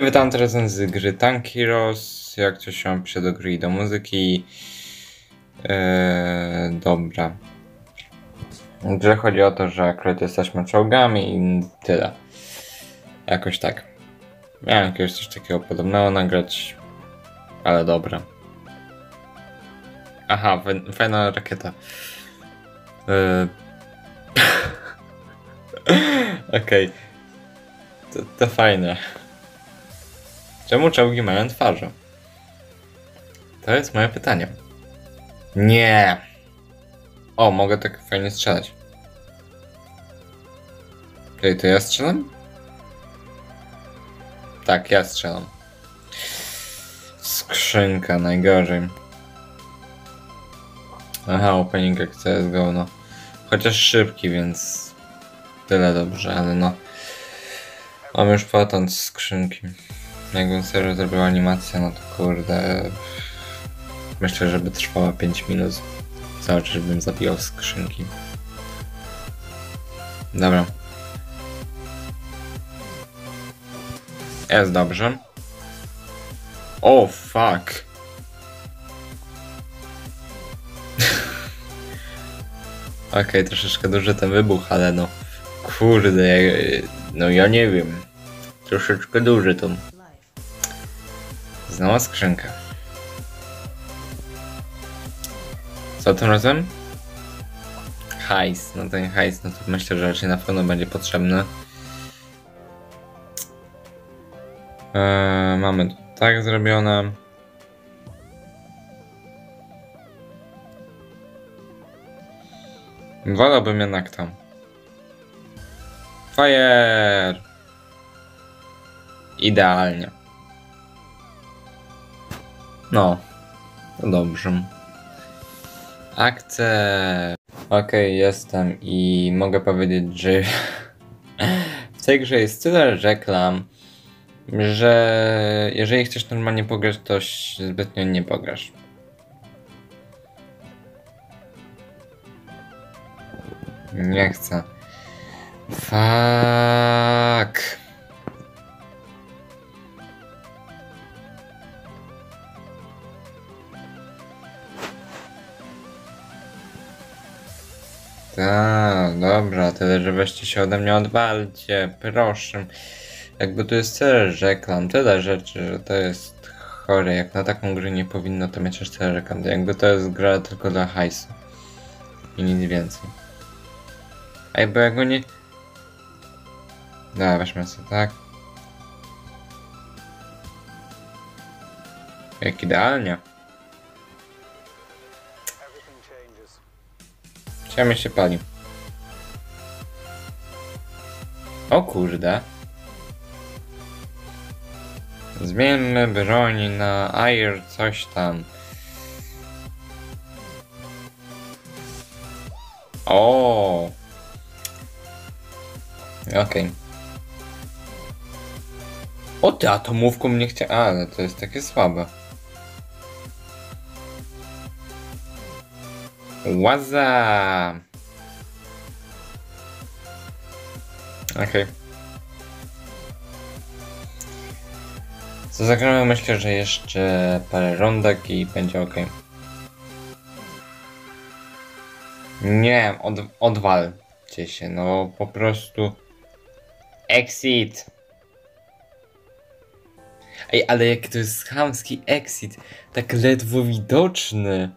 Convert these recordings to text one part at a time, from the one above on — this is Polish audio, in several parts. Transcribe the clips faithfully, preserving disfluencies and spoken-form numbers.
Witam teraz z gry Tank Heroes. Jak coś się pisze do gry i do muzyki. Eee, dobra. W grze chodzi o to, że akurat jesteśmy czołgami i tyle. Jakoś tak. Miałem jakiegoś coś takiego podobnego nagrać. Ale dobra. Aha, fajna rakieta. Eee. Okej. Okay. To, to fajne. Czemu czołgi mają twarze? To jest moje pytanie. Nie. O, mogę tak fajnie strzelać. Okej, to ja strzelam? Tak, ja strzelam. Skrzynka, najgorzej. Aha, opening jak C S G O, no. Chociaż szybki, więc tyle dobrze, ale no. Mam już patent z skrzynki. Jakbym serio zrobił animację, no to kurde... Myślę, żeby trwała pięć minut. Cały czas bym zabijał skrzynki. Dobra. Jest dobrze. O, oh, fuck. Okej, okay, troszeczkę duży ten wybuch, ale no... Kurde, no ja nie wiem. Troszeczkę duży to. Znała skrzynka. Co tym razem? Hajs. No ten hajs, no to myślę, że raczej na pewno będzie potrzebny. Eee, mamy to tak zrobione. Wolałbym jednak tam. Fire! Idealnie. No, to dobrze. Akce. Okej, okay, jestem i mogę powiedzieć, że w tej grze jest tyle reklam, że jeżeli chcesz normalnie pograć, to zbytnio nie pograsz. Nie chcę. Fuck. Tak, dobra, tyle, że weźcie się ode mnie odwalcie, proszę. Jakby tu jest tyle reklam, tyle rzeczy, że to jest chore. Jak na taką grę nie powinno to mieć aż tyle reklam. Jakby to jest gra tylko dla hajsu. I nic więcej. Ej, bo jak go nie... Dobra, weźmy sobie tak. Jak idealnie. Chciałem się pali. O kurde. Zmieńmy broń na air coś tam. O. Okej. Okay. O ty atomówką mnie chcia... Ale to jest takie słabe. Łaza! Okej. Okay. Co zagramy? Myślę, że jeszcze parę rundek i będzie ok. Nie, od, odwalcie się, no po prostu. Exit! Ej, ale jaki to jest chamski exit, tak ledwo widoczny.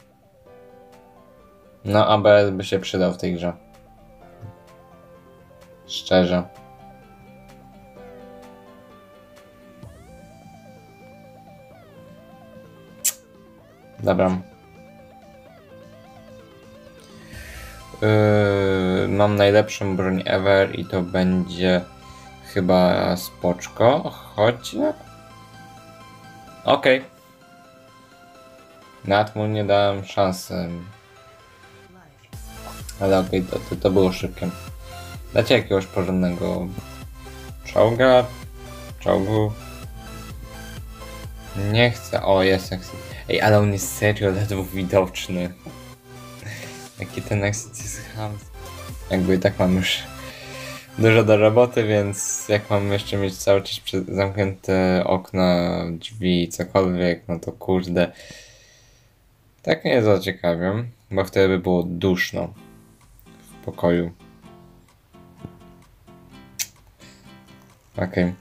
No, A B S by się przydał w tej grze. Szczerze. Dobra. Yy, mam najlepszą broń ever i to będzie chyba spoczko, choć... Okej. Okay. Nawet mu nie dałem szansy. Ale okej, okay, to, to, to było szybkie. Dacie jakiegoś porządnego czołga? Czołgu? Nie chcę. O, jest exit. Ej, ale on jest serio ledwo widoczny. Jaki ten exit jest ham. Jakby i tak mam już Dużo do roboty, więc jak mam jeszcze mieć cały czas zamknięte okna, drzwi, cokolwiek, no to kurde. Tak mnie zaciekawiam, bo wtedy by było duszno w pokoju. Okej. Okay.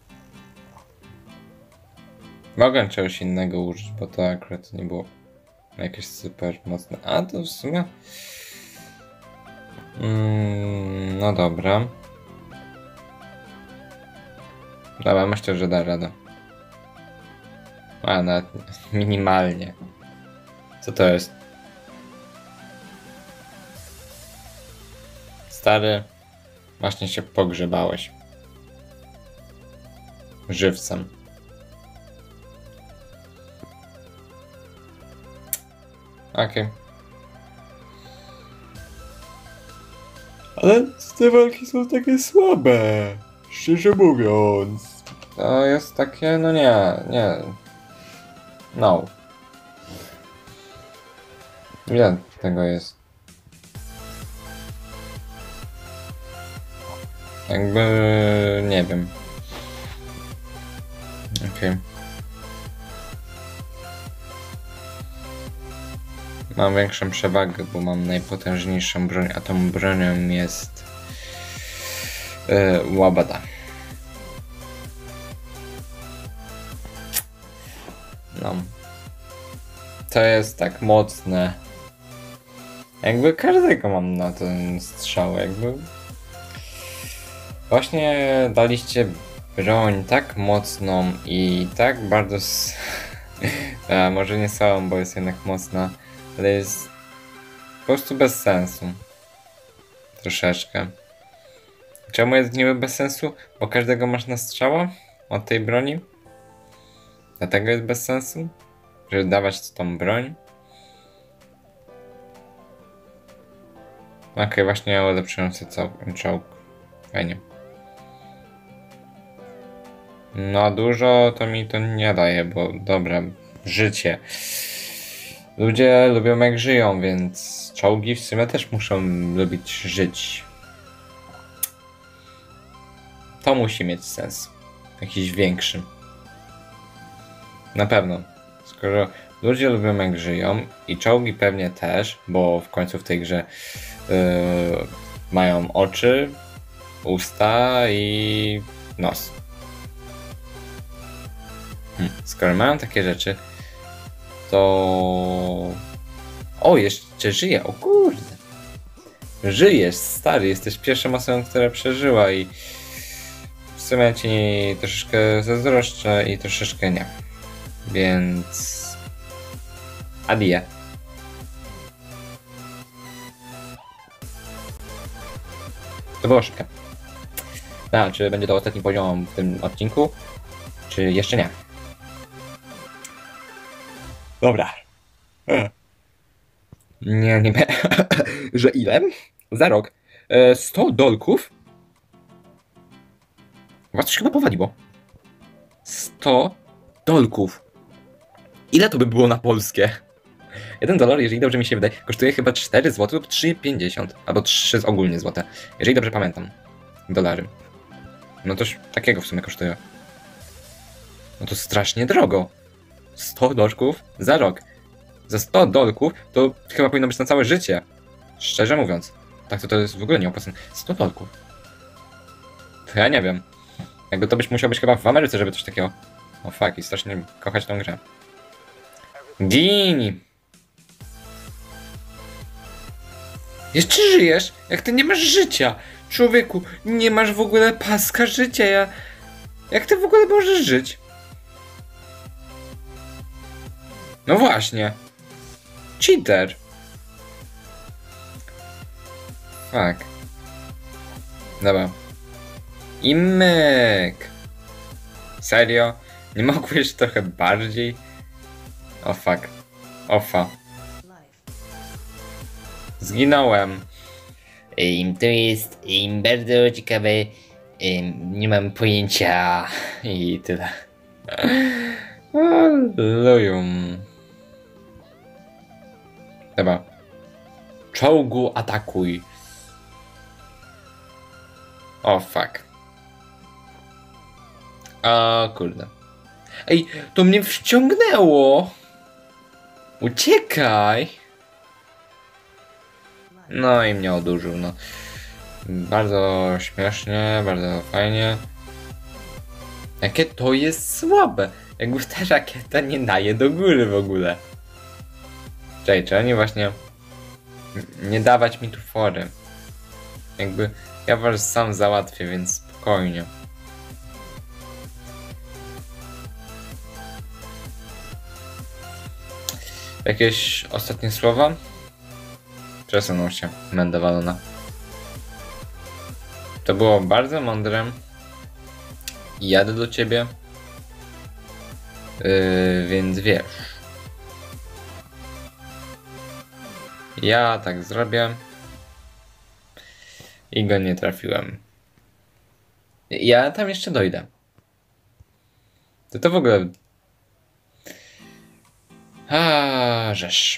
Mogłem czegoś innego użyć, bo to akurat nie było jakieś super mocne. A to w sumie... Mm, no dobra. Dobra, myślę, że da radę. A, nawet minimalnie. Co to jest? Stary, właśnie się pogrzebałeś. Żywcem. Okej. Okay. Ale te walki są takie słabe. Szczerze mówiąc. To jest takie, no nie, nie. No. Ile tego jest? Jakby... nie wiem. Okej. Okay. Mam większą przewagę, bo mam najpotężniejszą broń, a tą bronią jest... Yy, łabada. No. To jest tak mocne. Jakby każdego mam na ten strzał, jakby... Właśnie daliście broń tak mocną i tak bardzo... S... A, może nie słabą, bo jest jednak mocna, ale jest po prostu bez sensu. Troszeczkę. Czemu jest niby bez sensu? Bo każdego masz na strzała od tej broni? Dlatego jest bez sensu? Żeby dawać tą broń? Okej, okay, właśnie ulepszyłem sobie czołg. Fajnie. No dużo to mi to nie daje, bo dobra, życie. Ludzie lubią jak żyją, więc czołgi w sumie też muszą lubić żyć. To musi mieć sens. Jakiś większy. Na pewno. Skoro ludzie lubią jak żyją i czołgi pewnie też, bo w końcu w tej grze yy, mają oczy, usta i nos. Hmm. Skoro mają takie rzeczy, to... O, jeszcze żyje, o kurde. Żyjesz, stary, jesteś pierwszą osobą, która przeżyła i w sumie ci troszeczkę zazdroszczę i troszeczkę nie. Więc... Adię. To było szybkie. A, czy będzie to ostatni poziom w tym odcinku? Czy jeszcze nie? Dobra. Nie, nie. Że ile? Za rok. E, sto dolków? Was coś chyba powaliło. sto dolków. Ile to by było na polskie? jeden dolar, jeżeli dobrze mi się wydaje, kosztuje chyba cztery złote lub trzy pięćdziesiąt. Albo trzy ogólnie złote. Jeżeli dobrze pamiętam. Dolary. No to takiego w sumie kosztuje. No to strasznie drogo. sto dolków za rok. Za sto dolków to chyba powinno być na całe życie. Szczerze mówiąc. Tak to to jest w ogóle nieopłacone. sto dolków. To ja nie wiem. Jakby to byś musiał być chyba w Ameryce, żeby coś takiego... O fuck, i strasznie kochać tą grę. Gini! Jeszcze żyjesz? Jak ty nie masz życia? Człowieku, nie masz w ogóle paska życia. Ja... Jak ty w ogóle możesz żyć? No właśnie. Cheater. Fuck. Dobra. I myk. Serio? Nie mogłeś trochę bardziej? O fuck. Ofa. Zginąłem. Im to jest im bardzo ciekawe. Im, nie mam pojęcia. I tyle. Lujum. Dobra. Czołgu atakuj. O fuck. O kurde. Ej, to mnie wciągnęło! Uciekaj! No i mnie odurzył, no. Bardzo śmiesznie, bardzo fajnie. Jakie to jest słabe! Jakby ta rakieta nie daje do góry w ogóle. Czekaj, czy oni właśnie... Nie dawać mi tu fory. Jakby ja was sam załatwię, więc spokojnie. Jakieś ostatnie słowa? Przesunął się, menda walona. To było bardzo mądre. Jadę do ciebie. Yy, więc wiesz. Ja tak zrobię. I go nie trafiłem. Ja tam jeszcze dojdę. To to w ogóle... A, żeż.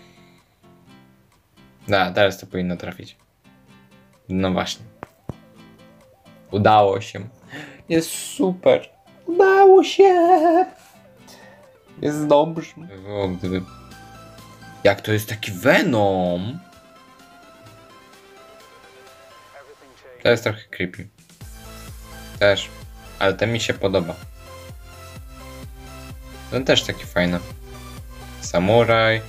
Da, teraz to powinno trafić. No właśnie. Udało się. Jest super. Udało się. Jest dobrze. O, gdyby... Jak to jest taki Venom? To jest trochę creepy. Też. Ale ten mi się podoba. Ten też taki fajny. Samuraj.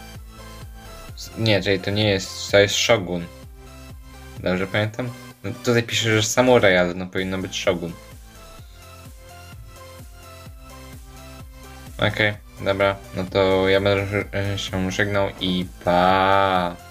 Nie, czyli to nie jest, to jest Shogun. Dobrze pamiętam? No tutaj pisze, że samuraj, ale no powinno być Shogun. Okej, okay, dobra, no to ja będę się żegnał i pa.